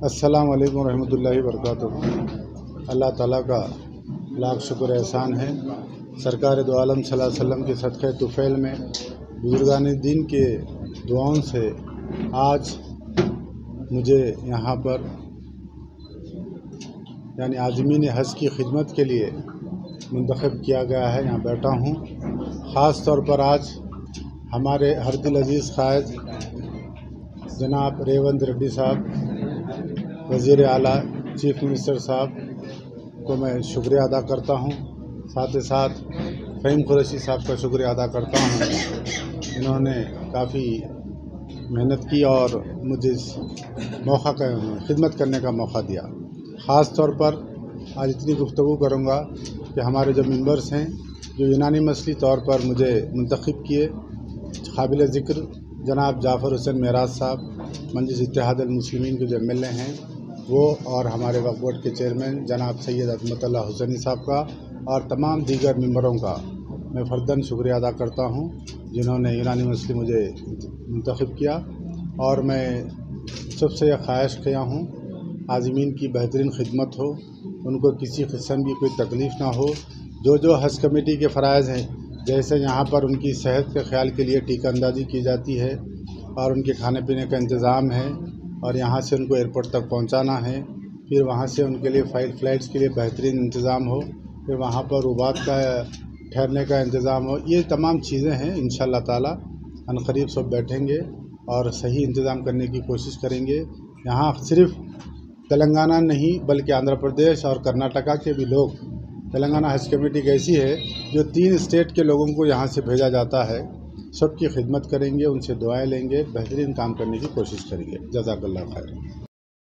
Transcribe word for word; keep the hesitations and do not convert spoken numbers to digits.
अस्सलाम वालेकुम रहमतुल्लाहि वबरकातुहू। अल्लाह ताला का लाख शुक्र एहसान है। सरकार दो आलम सल्लल्लाहु अलैहि वसल्लम के सदक़े तुफ़ैल में बुजुर्गान दीन के दुआओं से आज मुझे यहाँ पर यानी आज़मीन हज की खिदमत के लिए मुंतखब किया गया है। यहाँ बैठा हूँ। ख़ास तौर पर आज हमारे हर दिल अजीज़ क़ायद जनाब रेवंत रेड्डी साहब, वज़ीर आला चीफ मिनिस्टर साहब को मैं शुक्रिया अदा करता हूँ। साथ ही साथ फ़हीम कुरैशी साहब का शुक्रिया अदा करता हूँ। इन्होंने काफ़ी मेहनत की और मुझे इस मौका का खिदमत करने का मौका दिया। ख़ास तौर पर आज इतनी गुफ्तगू करूँगा कि हमारे जो मेंबर्स हैं जो यूनानी मसली तौर पर मुझे मुंतखब किए, काबिल ज़िक्र जनाब जाफ़र हुसैन मेराज साहब, मजलिस इत्तेहाद मुस्लिमीन के जो एम एल ए हैं वो, और हमारे वक्फ बोर्ड के चेयरमैन जनाब सैयद अज़मतुल्लाह हुसैनी साहब का और तमाम दीगर मेंबरों का मैं फ़र्दन शुक्रिया अदा करता हूँ जिन्होंने यूनानी मसली मुझे मुंतखब किया। और मैं सबसे यह ख्वाहिश किया हूँ आज़मीन की बेहतरीन खिदमत हो, उनको किसी किस्म की कोई तकलीफ़ ना हो। जो जो हज कमेटी के फ़राइज़ हैं, जैसे यहाँ पर उनकी सेहत के ख्याल के लिए टीका अंदाज़ी की जाती है और उनके खाने पीने का इंतज़ाम है, और यहाँ से उनको एयरपोर्ट तक पहुँचाना है, फिर वहाँ से उनके लिए फ़्लाइट फ़्लाइट्स के लिए बेहतरीन इंतज़ाम हो, फिर वहाँ पर रुबात का ठहरने का इंतज़ाम हो। ये तमाम चीज़ें हैं। इंशाअल्लाह ताला अनक़रीब सब बैठेंगे और सही इंतज़ाम करने की कोशिश करेंगे। यहाँ सिर्फ़ तेलंगाना नहीं बल्कि आंध्र प्रदेश और कर्नाटका के भी लोग, तेलंगाना हज कमेटी एक ऐसी है जो तीन स्टेट के लोगों को यहाँ से भेजा जाता है। सबकी खिदमत करेंगे, उनसे दुआएं लेंगे, बेहतरीन काम करने की कोशिश करेंगे। जज़ाकल्लाह खैर।